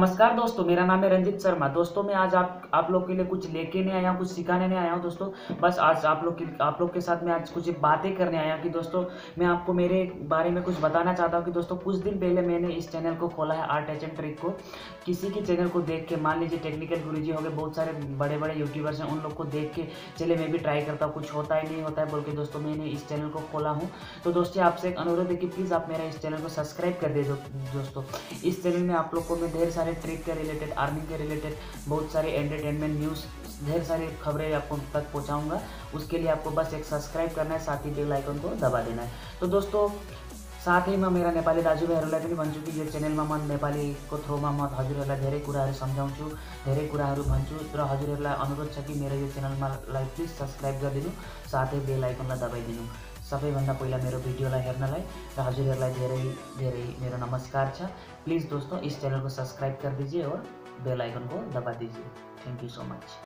नमस्कार दोस्तों, मेरा नाम है रंजित शर्मा। दोस्तों मैं आज आप लोग के लिए कुछ लेके नहीं आया हूँ, कुछ सिखाने नहीं आया हूँ दोस्तों। बस आज आप लोग के साथ मैं आज कुछ बातें करने आया हूँ कि दोस्तों मैं आपको मेरे बारे में कुछ बताना चाहता हूँ कि दोस्तों कुछ दिन पहले मैंने इस चैनल को खोला है, आर्ट एच एंड ट्रिक को। किसी के चैनल को देख के, मान लीजिए टेक्निकल गुरुजी हो गए, बहुत सारे बड़े बड़े यूट्यूबर्स हैं, उन लोग को देख के चले मैं भी ट्राई करता हूँ, कुछ होता है नहीं होता है बोल के दोस्तों मैंने इस चैनल को खोला हूँ। तो दोस्तों आपसे एक अनुरोध है कि प्लीज़ आप मेरा इस चैनल को सब्सक्राइब कर दे दोस्तों। इस चैनल में आप लोग को मैं ढेर सारे ट्रिक के रिलेटेड, अर्निंग के रिलेटेड, बहुत सारे एंटरटेनमेंट न्यूज़, ढेर सारी खबरें आपको तक पहुंचाऊंगा। उसके लिए आपको बस एक सब्सक्राइब करना है, साथ ही बेल आइकन को दबा देना है। तो दोस्तों साथ ही म मेरा नेपाली दाजुभाइहरूलाई पनि भन्छु कि यो च्यानलमा म नेपालीको थ्रोमा म हजुरहरूलाई धेरै कुराहरू सम्झाउँछु, धेरै कुराहरू भन्छु र हजुरहरूलाई अनुरोध छ कि मेरो यो च्यानललाई प्लिज सब्सक्राइब गरिदिनु, साथै बेल आइकनलाई दबाइदिनु। सबैभन्दा पहिला मेरो भिडियोलाई हेर्नलाई र हजुरहरूलाई धेरै धेरै मेरो नमस्कार छ। प्लिज़ दोस्तों इस चैनल को सब्सक्राइब कर दीजिए और बेल आइकन को दबा दीजिए। Thank you so much.